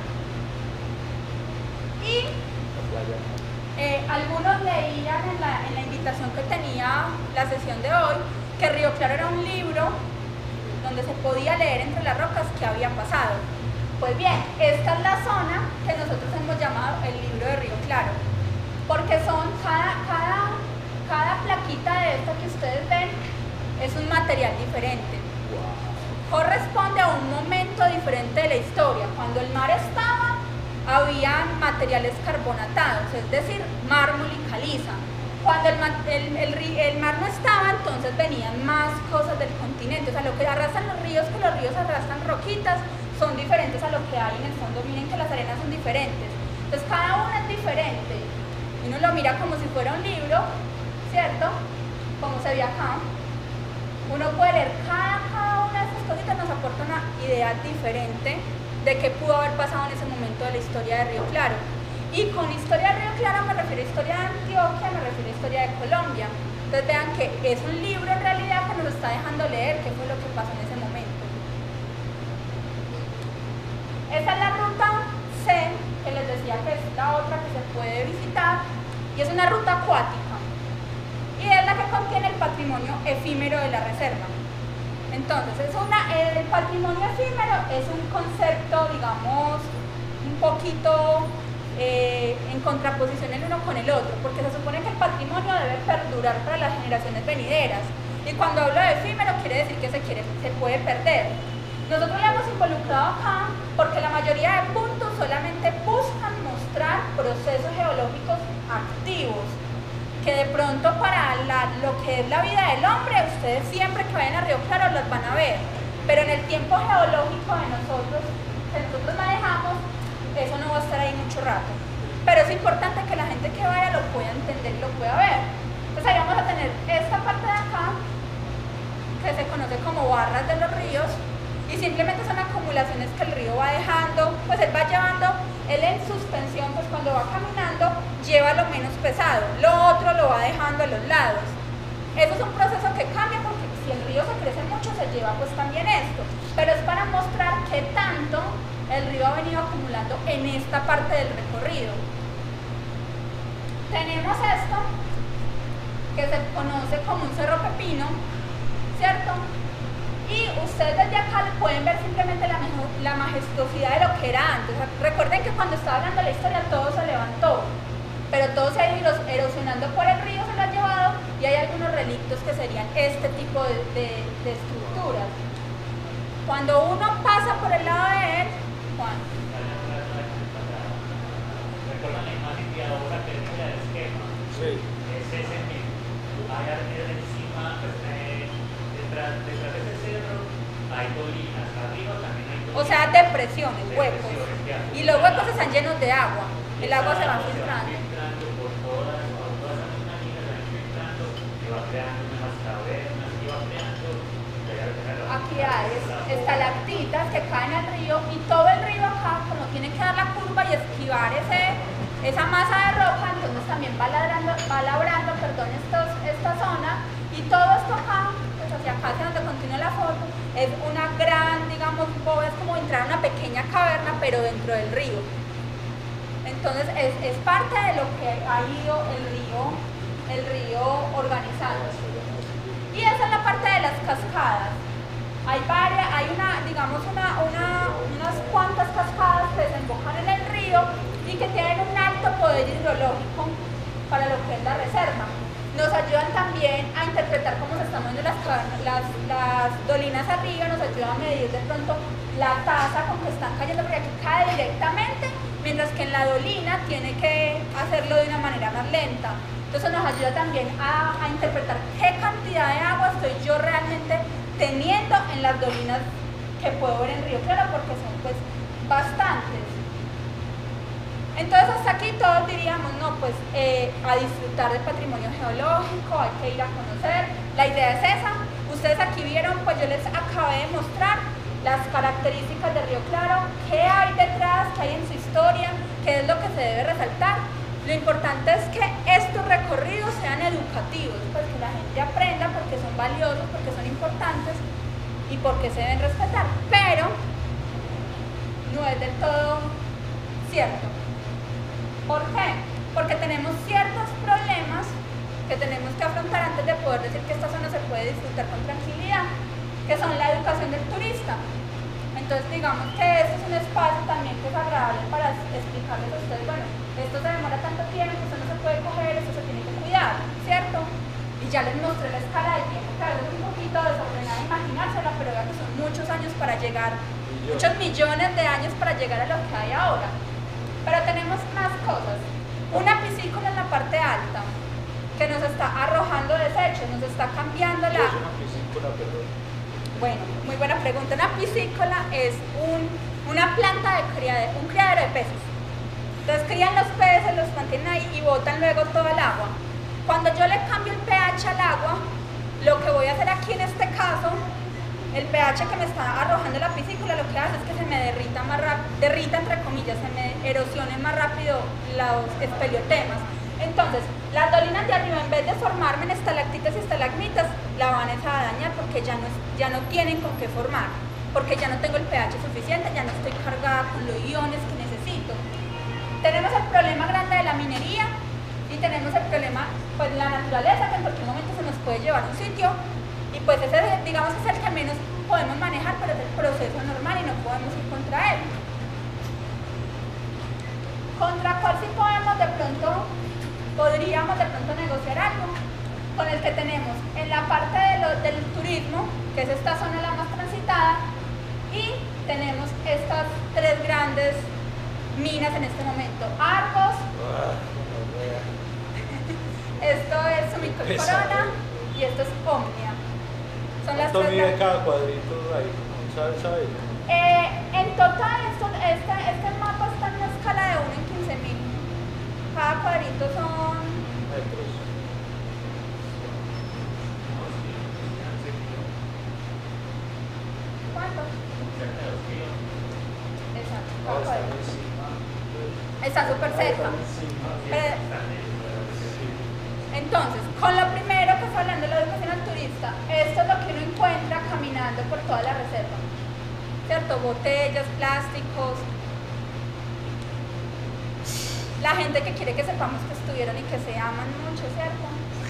Y eh, algunos leían en la, en la invitación que tenía la sesión de hoy que Río Claro era un libro donde se podía leer entre las rocas qué había pasado. Pues bien, esta es la zona que nosotros hemos llamado el libro de Río Claro, porque son cada, cada Cada plaquita de esta que ustedes ven es un material diferente. Corresponde a un momento diferente de la historia. Cuando el mar estaba, había materiales carbonatados, es decir, mármol y caliza. Cuando el, el, el, el mar no estaba, entonces venían más cosas del continente. O sea, lo que arrastran los ríos, que los ríos arrastran roquitas, son diferentes a lo que hay en el fondo. Miren que las arenas son diferentes. Entonces, cada una es diferente. Uno lo mira como si fuera un libro, ¿cierto? Como se ve acá, uno puede leer cada, cada una de esas cositas, nos aporta una idea diferente de qué pudo haber pasado en ese momento de la historia de Río Claro. Y con historia de Río Claro me refiero a historia de Antioquia, me refiero a historia de Colombia. Entonces vean que es un libro en realidad que nos está dejando leer qué fue lo que pasó en ese momento. Esta es la ruta C, que les decía que es la otra que se puede visitar, y es una ruta acuática. Y es la que contiene el patrimonio efímero de la reserva. Entonces, es una, el patrimonio efímero es un concepto, digamos, un poquito eh, en contraposición el uno con el otro, porque se supone que el patrimonio debe perdurar para las generaciones venideras. Y cuando hablo de efímero quiere decir que se, quiere, se puede perder. Nosotros le hemos involucrado acá porque la mayoría de puntos solamente buscan mostrar procesos geológicos activos, que de pronto para la, lo que es la vida del hombre, ustedes siempre que vayan a Río Claro los van a ver, pero en el tiempo geológico de nosotros, que nosotros manejamos, eso no va a estar ahí mucho rato. Pero es importante que la gente que vaya lo pueda entender y lo pueda ver. Entonces ahí vamos a tener esta parte de acá, que se conoce como barras de los ríos, y simplemente son acumulaciones que el río va dejando, pues él va llevando, él en suspensión, pues cuando va caminando, lleva lo menos pesado, lo otro lo va dejando a los lados. Eso es un proceso que cambia porque si el río se crece mucho, se lleva pues también esto, pero es para mostrar qué tanto el río ha venido acumulando en esta parte del recorrido. Tenemos esto, que se conoce como un cerro pepino, ¿cierto? Y ustedes desde acá pueden ver simplemente la, la majestuosidad de lo que era antes. Recuerden que cuando estaba hablando la historia todo se levantó, pero todo se ha ido erosionando por el río, se lo ha llevado, y hay algunos relictos que serían este tipo de, de, de estructuras. Cuando uno pasa por el lado de él, Juan. ¿Recuerdan la imagen de ahora que es el esquema? Sí. Es ese mismo. Hay arriba encima, pues, eh, detrás, detrás de ese cerro hay dolinas, arriba también hay dolinas. O sea, depresiones, huecos. Depresiones, y los huecos están llenos de agua. El agua se va Se va filtrando. filtrando por todas, por todas esas montañas, se va filtrando, se va creando unas cavernas, se va creando. Aquí hay estalactitas que caen al río, y todo el río acá, como tiene que dar la curva y esquivar ese, esa masa de roca, entonces también va labrando, va labrando perdón, estos, esta zona, y todo esto acá, pues hacia acá, hacia donde continúa la foto, es una gran, digamos, es como entrar a una pequeña caverna, pero dentro del río. Entonces es, es parte de lo que ha ido el río, el río organizando. Y esa es la parte de las cascadas. Hay varias, hay una, digamos, una, una, unas cuantas cascadas que desembocan en el río y que tienen un alto poder hidrológico para lo que es la reserva. Nos ayudan también a interpretar cómo se están moviendo las, las, las dolinas arriba, nos ayuda a medir de pronto la tasa con que están cayendo, porque aquí cae directamente, mientras que en la dolina tiene que hacerlo de una manera más lenta. Entonces nos ayuda también a, a interpretar qué cantidad de agua estoy yo realmente teniendo en las dolinas que puedo ver en Río Claro, porque son pues bastantes. Entonces hasta aquí todos diríamos, no, pues eh, a disfrutar del patrimonio geológico, hay que ir a conocer, la idea es esa. Ustedes aquí vieron, pues yo les acabé de mostrar las características de Río Claro, qué hay detrás, qué hay en su historia, qué es lo que se debe resaltar. Lo importante es que estos recorridos sean educativos, pues que la gente aprenda porque son valiosos, porque son importantes y porque se deben respetar, pero no es del todo cierto. ¿Por qué? Porque tenemos ciertos problemas que tenemos que afrontar antes de poder decir que esta zona se puede disfrutar con tranquilidad, que son la educación del turista. Entonces digamos que este es un espacio también que es agradable para explicarles a ustedes, bueno, esto se demora tanto tiempo, esto no se puede coger, esto se tiene que cuidar, ¿cierto? Y ya les mostré la escala del tiempo, que a veces es un poquito desordenada imaginársela, pero vea que son muchos años para llegar, millones. muchos millones de años para llegar a lo que hay ahora. Pero tenemos más cosas. Una piscícola en la parte alta, que nos está arrojando desechos, nos está cambiando la... ¿Qué es una piscícola, perdón? Bueno, muy buena pregunta. Una piscícola es un, una planta de criadero, un criadero de peces. Entonces crían los peces, los mantienen ahí y botan luego todo el agua. Cuando yo le cambio el pH al agua, lo que voy a hacer aquí en este caso, el pH que me está arrojando la piscícola, lo que hace es que se me derrita más rápido, derrita entre comillas, se me erosionen más rápido los espeleotemas. Entonces, las dolinas de arriba, en vez de formarme en estalactitas y estalagmitas, la van a dañar porque ya no, ya no tienen con qué formar, porque ya no tengo el pH suficiente, ya no estoy cargada con los iones que necesito. Tenemos el problema grande de la minería y tenemos el problema, pues, la naturaleza, que en cualquier momento se nos puede llevar a un sitio, y pues ese, digamos, es el que menos podemos manejar, pero es el proceso normal y no podemos ir contra él. ¿Contra cuál sí podemos de pronto, podríamos de pronto negociar algo? Con el que tenemos en la parte de lo, del turismo, que es esta zona la más transitada, y tenemos estas tres grandes minas en este momento. Argos, esto es Sumicol Corona y esto es Omnia. Son las ¿Cuánto tres mide grandes. cada cuadrito ahí? ¿Sabes? ¿Sabes? Eh, en total, esto, este, este mapa está en una escala de uno en quince mil. Cada cuadrito son... Metros. ¿Cuánto? Exacto, Ah, cada está cuadrito. encima. Está súper cerca. Ah, está encima. Eh, Entonces, con lo primero que fue hablando de la educación al turista, esto es lo que uno encuentra caminando por toda la reserva. ¿Cierto? Botellas, plásticos. La gente que quiere que sepamos que estuvieron y que se aman mucho, ¿cierto?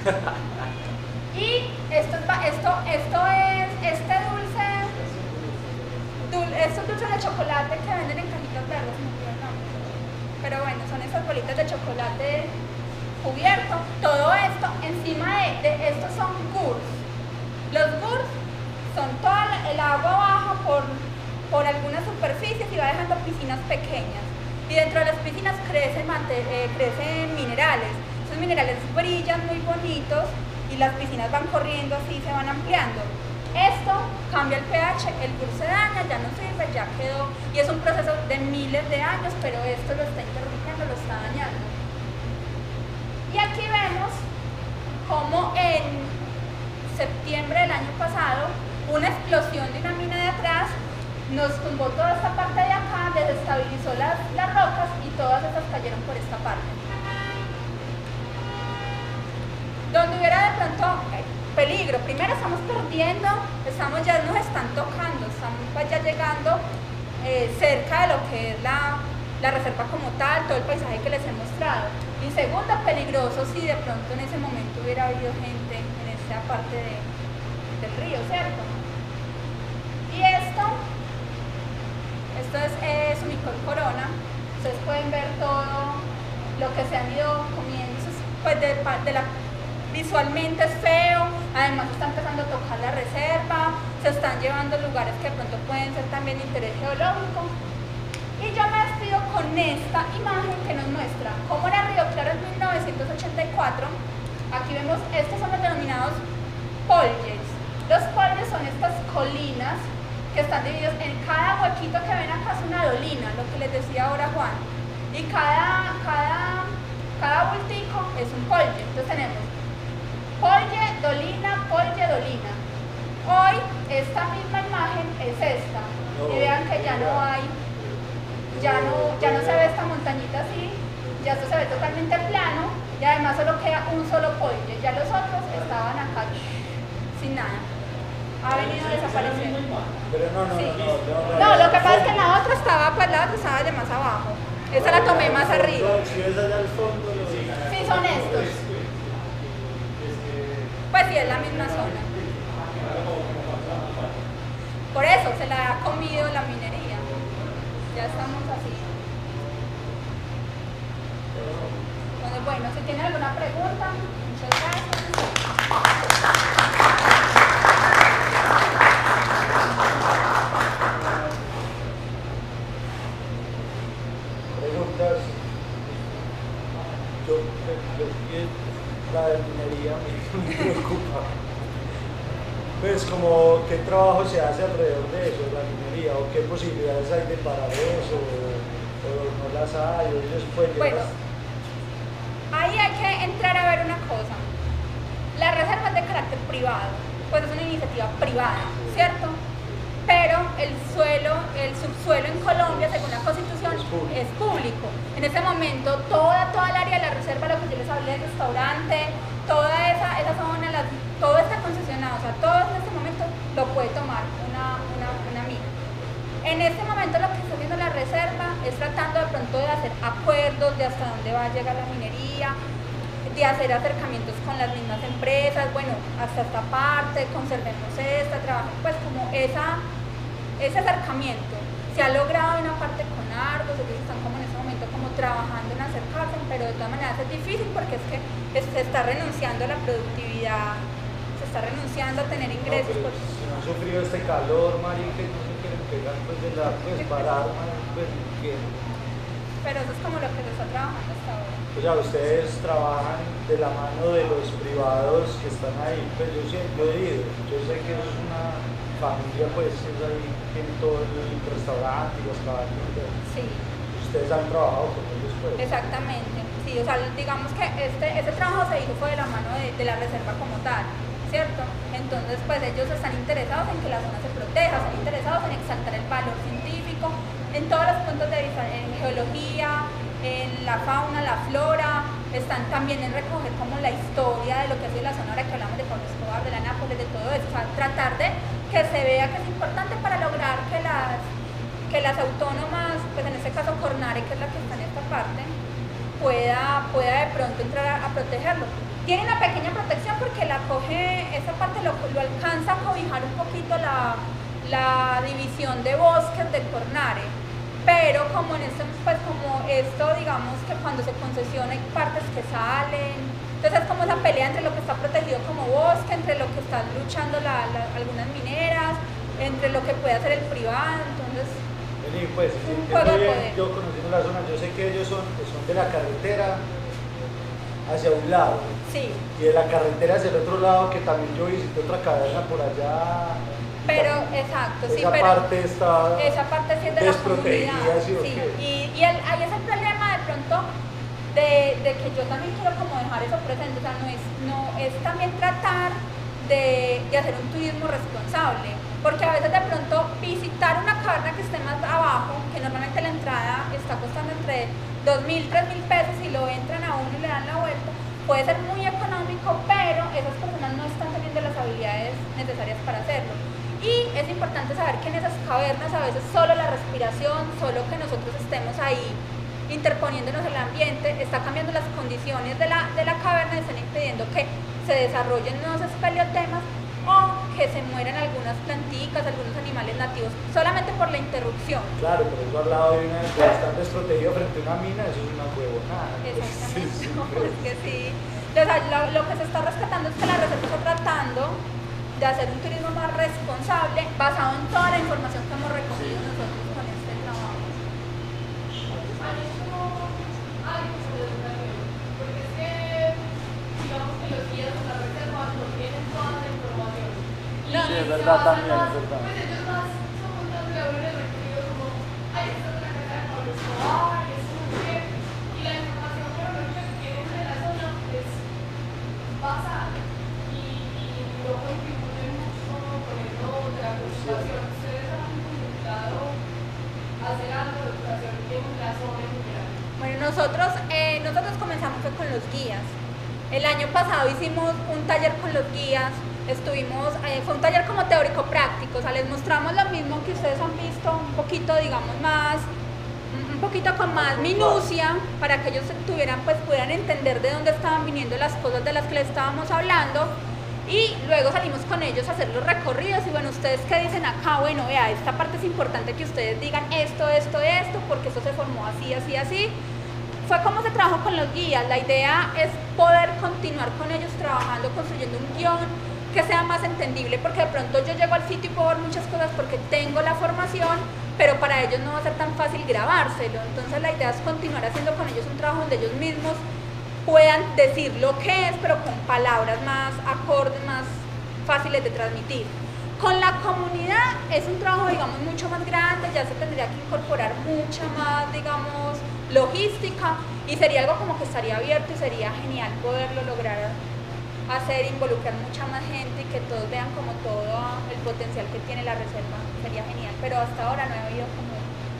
Y esto es, ba- esto, esto es, este dulce, dul, estos dulces de chocolate que venden en cajitas verdes, no me acuerdo el nombre. Pero bueno, son esas bolitas de chocolate cubierto. Todo esto, encima de, de estos son gurs. Los gurs son toda la- el agua baja por, por algunas superficies y va dejando piscinas pequeñas. Y dentro de las piscinas crecen, mate- eh, crecen minerales. Esos minerales brillan muy bonitos y las piscinas van corriendo así, se van ampliando. Esto cambia el pH, el gur se daña, ya no sirve, ya quedó. Y es un proceso de miles de años, pero esto lo está interrumpiendo, lo está dañando. Y aquí vemos cómo en septiembre del año pasado, una explosión de una mina de atrás nos tumbó toda esta parte de acá, desestabilizó las, las rocas y todas estas cayeron por esta parte. Donde hubiera de pronto eh, peligro, primero estamos perdiendo, estamos ya nos están tocando, estamos pues ya llegando eh, cerca de lo que es la, la reserva como tal, todo el paisaje que les he mostrado. Y segundo, peligroso si de pronto en ese momento hubiera habido gente en esta parte de, del río, ¿cierto? Y esto, esto es eh, Sumicol Corona. Ustedes pueden ver todo lo que se han ido comiendo, eso es, pues de, de la, visualmente es feo, además está empezando a tocar la reserva, se están llevando lugares que de pronto pueden ser también de interés geológico. Y yo me despido con esta imagen que nos muestra cómo era Río Claro en mil novecientos ochenta y cuatro. Aquí vemos, estos son los denominados polles. Los polles son estas colinas que están divididos en cada huequito que ven acá es una dolina, lo que les decía ahora Juan. Y cada, cada, cada bultico es un polye. Entonces tenemos polye, dolina, polye, dolina. Hoy esta misma imagen es esta. Y vean que ya no hay... Ya no, ya no se ve esta montañita así, ya esto se ve totalmente plano y además solo queda un solo pollo, ya los otros estaban acá sin nada, ha venido desapareciendo. Pero no, no, Sí. no, no, no, No, lo que pasa es que la otra estaba, pues la otra estaba de más abajo, esta la tomé más arriba. Si ves allá al fondo, lo- Sí, son estos, pues sí, es la misma zona. Por eso se la ha comido la minería. Ya estamos así. Entonces, bueno, si tienen alguna pregunta, muchas gracias. Preguntas. Yo, yo, yo- la de minería me, me preocupa. Pues como qué trabajo se hace alrededor de eso, de la minería, o qué posibilidades hay de parar eso, o, o no las hay, o ellos pueden llegar Bueno, ahí hay que entrar a ver una cosa. La reserva es de carácter privado, pues es una iniciativa privada, ¿cierto? Pero el suelo, el subsuelo en Colombia, según la Constitución, Es público. es público. En ese momento, toda, toda el área de la reserva, lo que yo les hablé del restaurante, toda esa, esa zona, la, todo está concesionado, o sea, todo en este momento lo puede tomar una, una, una mina. En este momento lo que está haciendo la reserva es tratando de pronto de hacer acuerdos de hasta dónde va a llegar la minería, de hacer acercamientos con las mismas empresas, bueno, hasta esta parte, conservemos esta, trabajo, pues como esa, ese acercamiento. Se ha logrado en una parte con Argos, ellos están como en este momento como trabajando en de todas maneras es difícil porque es que se está renunciando a la productividad, se está renunciando a tener ingresos. No, por... Si no han sufrido este calor, marica, y no se quieren pegar, pues de la, pues parar, marica, pues que... Pero eso es como lo que se está trabajando hasta ahora. O sea, ustedes trabajan de la mano de los privados que están ahí, pues yo siempre he ido, yo sé que es una familia, pues es ahí, tiene todo el restaurante y los caballitos. Sí. Ustedes han trabajado con ellos, pues. Exactamente, sí, o sea, digamos que este, este trabajo se hizo fue de la mano de, de la reserva como tal, ¿cierto? Entonces, pues ellos están interesados en que la zona se proteja, están interesados en exaltar el valor científico en todos los puntos de vista, en geología, en la fauna, la flora, están también en recoger como la historia de lo que ha sido la zona, ahora que hablamos de Pablo Escobar, de la Nápoles, de todo eso, o sea, tratar de que se vea que es importante para lograr que las, que las autónomas, pues en este caso Cornare, que es la que está en esta parte, pueda, pueda de pronto entrar a, a protegerlo. Tiene una pequeña protección porque la coge, esa parte lo, lo alcanza a cobijar un poquito la, la división de bosques de Cornare, pero como en este, pues como esto, digamos que cuando se concesiona hay partes que salen, entonces es como esa pelea entre lo que está protegido como bosque, entre lo que están luchando la, la, algunas mineras, entre lo que puede hacer el privado, entonces... Vení, pues, si entiendo bien, yo conociendo la zona, yo sé que ellos son, son de la carretera hacia un lado. Sí. Y de la carretera hacia el otro lado, que también yo visité otra caverna por allá. Pero, exacto, esa sí, pero... Parte está esa parte sí es de la comunidad. ¿Sí, sí. Y, y el, ahí es el problema de pronto de, de que yo también quiero como dejar eso presente, o sea, no es, no, es también tratar de, de hacer un turismo responsable, porque a veces de pronto visitar una caverna que esté más abajo, que normalmente la entrada está costando entre dos mil, tres mil pesos y lo entran a uno y le dan la vuelta, puede ser muy económico, pero esas personas no están teniendo las habilidades necesarias para hacerlo. Y es importante saber que en esas cavernas a veces solo la respiración, solo que nosotros estemos ahí interponiéndonos en el ambiente, está cambiando las condiciones de la, de la caverna y están impidiendo que se desarrollen nuevos espeleotemas o que se mueran algunas plantitas, algunos animales nativos, solamente por la interrupción. Claro, pero eso al lado de una de estar desprotegido frente a una mina, eso es una huevonada. Exactamente, Sí, sí, no, pero... es que sí. O sea, lo, lo que se está rescatando es que la reserva está tratando de hacer un turismo más responsable basado en toda la información que hemos recogido sí. nosotros con este trabajo. Algo sobre educación, porque es que digamos que los guías de la reserva no tienen toda la información. Sí, es verdad también, es verdad. Pues ellos más son contables de un recorrido como, ay, esto es la casa de Pablo Escobar, esto no sé qué, y la información geológica que tienen de la zona es basada y, y no contribuye mucho con el todo de la conservación. Ustedes han intentado hacer algo de educación en la zona en general. Bueno, nosotros, eh, nosotros comenzamos fue con los guías. El año pasado hicimos un taller con los guías, estuvimos, eh, fue un taller como teórico-práctico, o sea, les mostramos lo mismo que ustedes han visto, un poquito, digamos, más, un poquito con más minucia, para que ellos tuvieran, pues, pudieran entender de dónde estaban viniendo las cosas de las que les estábamos hablando, y luego salimos con ellos a hacer los recorridos, y bueno, ustedes qué dicen acá, bueno, vea, esta parte es importante que ustedes digan esto, esto, esto, porque esto se formó así, así, así. Fue como se trabajó con los guías, la idea es poder continuar con ellos trabajando, construyendo un guión que sea más entendible, porque de pronto yo llego al sitio y puedo ver muchas cosas porque tengo la formación, pero para ellos no va a ser tan fácil grabárselo, entonces la idea es continuar haciendo con ellos un trabajo donde ellos mismos puedan decir lo que es, pero con palabras más acordes, más fáciles de transmitir. Con la comunidad es un trabajo, digamos, mucho más grande, ya se tendría que incorporar mucha más, digamos, logística, y sería algo como que estaría abierto y sería genial poderlo lograr hacer, involucrar mucha más gente y que todos vean como todo el potencial que tiene la reserva, sería genial, pero hasta ahora no he habido como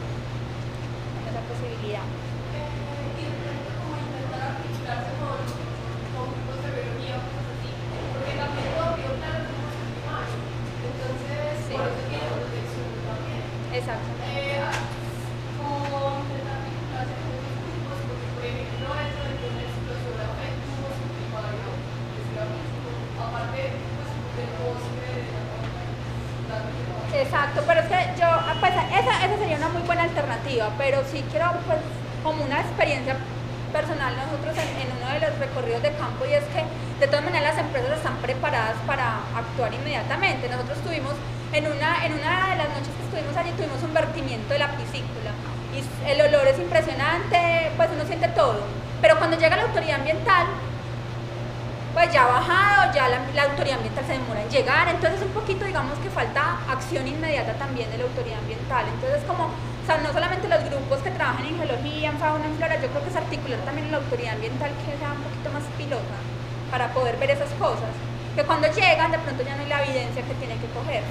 esa posibilidad. Eh, y de pronto como intentar articularse con, con grupos de biología o cosas así, porque también todo Río Claro es un bosque primario, entonces Sí. por eso tiene protección también. Exacto. Eh, como intentar articularse con esos grupos, porque por ejemplo eso de que una explosión afecta un bosque primario es gravísimo, aparte pues del bosque de la costa. Exacto, pero es que yo, pues esa, esa sería una muy buena alternativa, pero sí quiero pues como una experiencia personal nosotros en, en uno de los recorridos de campo, y es que de todas maneras las empresas están preparadas para actuar inmediatamente. Nosotros tuvimos, en una, en una de las noches que estuvimos allí, tuvimos un vertimiento de la piscícola y el olor es impresionante, pues uno siente todo, pero cuando llega la autoridad ambiental, pues ya ha bajado, ya la, la autoridad ambiental se demora en llegar, entonces un poquito digamos que falta acción inmediata también de la autoridad ambiental. Entonces como, o sea, no solamente los grupos que trabajan en geología, en fauna, en flora, yo creo que es articular también la autoridad ambiental que sea un poquito más pilota para poder ver esas cosas, que cuando llegan de pronto ya no hay la evidencia que tienen que coger.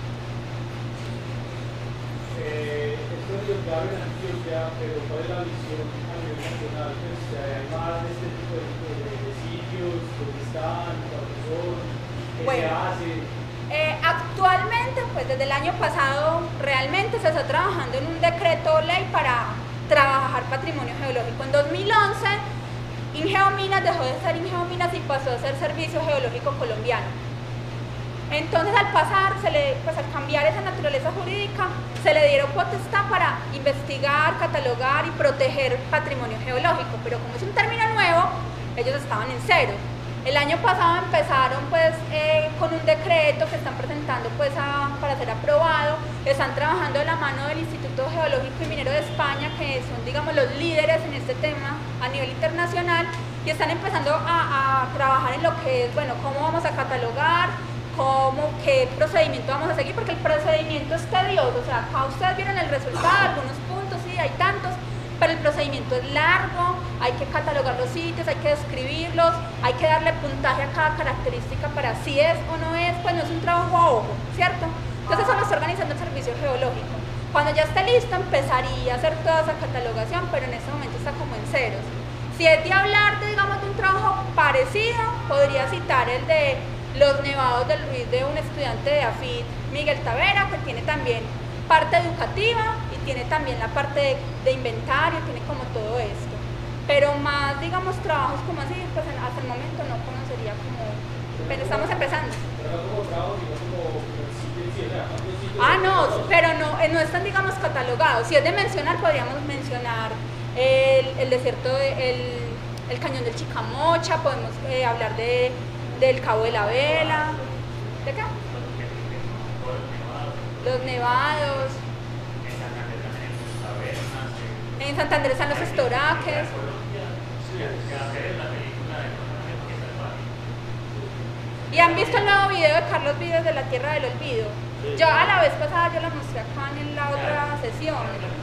Eh, esto es lo clave en Antioquia, pero ¿cuál es la visión a nivel nacional? Pues, hay más de este tipo de, de, de sitios, dónde están, cuáles son, qué Bueno, se hace. Eh, actualmente, pues desde el año pasado, realmente se está trabajando en un decreto ley para trabajar patrimonio geológico. En dos mil once, Ingeominas dejó de ser Ingeominas y pasó a ser Servicio Geológico Colombiano. Entonces, al pasar, se le, pues al cambiar esa naturaleza jurídica, se le dieron potestad para investigar, catalogar y proteger patrimonio geológico, pero como es un término nuevo, ellos estaban en cero. El año pasado empezaron pues eh, con un decreto que están presentando pues a, para ser aprobado, están trabajando de la mano del Instituto Geológico y Minero de España, que son digamos los líderes en este tema a nivel internacional, y están empezando a, a trabajar en lo que es, bueno, cómo vamos a catalogar, cómo, qué procedimiento vamos a seguir, porque el procedimiento es tedioso, o sea, acá ustedes vieron el resultado, algunos puntos, sí, hay tantos, pero el procedimiento es largo, hay que catalogar los sitios, hay que describirlos, hay que darle puntaje a cada característica para si es o no es, pues no es un trabajo a ojo, ¿cierto? Entonces eso lo está organizando el servicio geológico. Cuando ya esté listo empezaría a hacer toda esa catalogación, pero en este momento está como en ceros. Si es de hablar de, digamos, de un trabajo parecido, podría citar el de los nevados del Ruiz de un estudiante de A F I D, Miguel Tavera, que tiene también parte educativa y tiene también la parte de, de inventario, tiene como todo esto. Pero más, digamos, trabajos como así, pues en, hasta el momento no conocería como, pero estamos empezando. Ah, no, pero no, no están, digamos, catalogados. Si es de mencionar, podríamos mencionar el, el desierto, de, el, el cañón del Chicamocha, podemos eh, hablar de, del Cabo de la Vela. ¿De qué? Los nevados. En Santander están los estoraques. ¿Y han visto el nuevo video de Carlos Vives de la Tierra del Olvido? Yo a la vez pasada yo lo mostré acá en la otra sesión.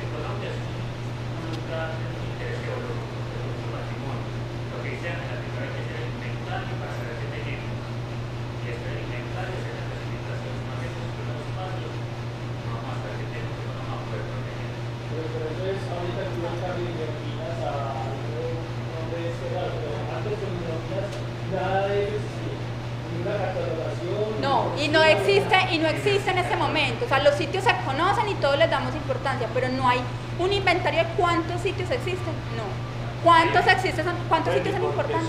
No, y no existe, y no existe en este momento. O sea, los sitios se conocen y todos les damos importancia, pero no hay un inventario de cuántos sitios existen. No. ¿Cuántos existen? ¿Cuántos sitios son importantes?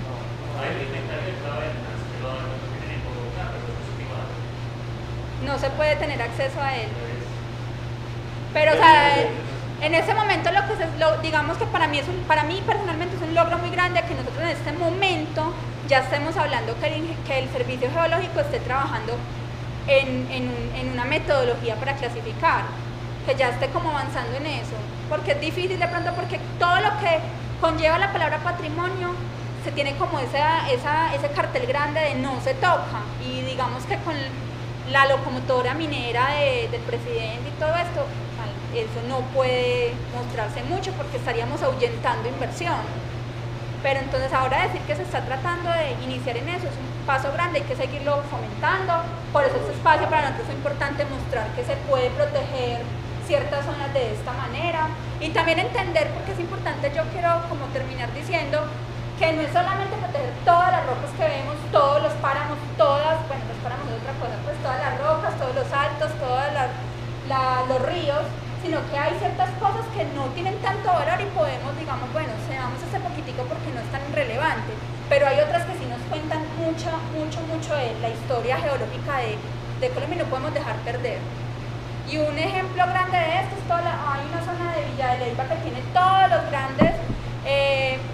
No se puede tener acceso a él. Pero, o sea, en ese momento lo que se, lo, digamos que para mí es un, para mí personalmente es un logro muy grande que nosotros en este momento ya estemos hablando que el, que el servicio geológico esté trabajando en, en, un, en una metodología para clasificar, que ya esté como avanzando en eso, porque es difícil de pronto, porque todo lo que conlleva la palabra patrimonio se tiene como esa, esa, ese cartel grande de no se toca, y digamos que con la locomotora minera de, del presidente y todo esto, eso no puede mostrarse mucho porque estaríamos ahuyentando inversión. Pero entonces ahora decir que se está tratando de iniciar en eso es un paso grande, hay que seguirlo fomentando. Por eso este espacio para nosotros es importante mostrar que se puede proteger ciertas zonas de esta manera, y también entender, porque es importante, yo quiero como terminar diciendo que no es solamente proteger todas las rocas que vemos, todos los páramos, todas, bueno, los páramos es otra cosa, pues todas las rocas, todos los altos, todos los ríos, sino que hay ciertas cosas que no tienen tanto valor y podemos, digamos, bueno, cedamos este poquitico porque no es tan relevante, pero hay otras que sí nos cuentan mucho, mucho, mucho de la historia geológica de, de Colombia y no podemos dejar perder. Y un ejemplo grande de esto es toda la, hay una zona de Villa de Leyva que tiene todos los grandes eh,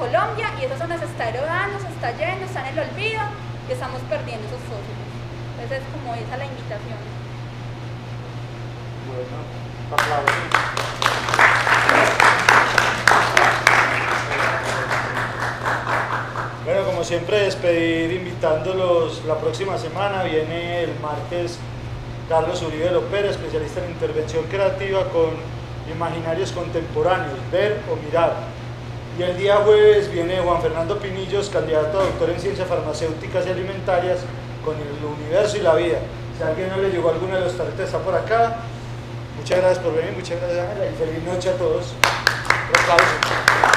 Colombia, y esa zona se está erodando, se está yendo, está en el olvido, y estamos perdiendo esos fósiles. Entonces es como esa la invitación. Bueno, aplausos. Bueno, como siempre, despedir invitándolos la próxima semana. Viene el martes Carlos Uribe Lopera, especialista en intervención creativa con imaginarios contemporáneos, ver o mirar. Y el día jueves viene Juan Fernando Pinillos, candidato a doctor en ciencias farmacéuticas y alimentarias, con el universo y la vida. Si a alguien no le llegó alguno de los tarjetas, está por acá. Muchas gracias por venir, muchas gracias, Ángela, y feliz noche a todos. Un aplauso.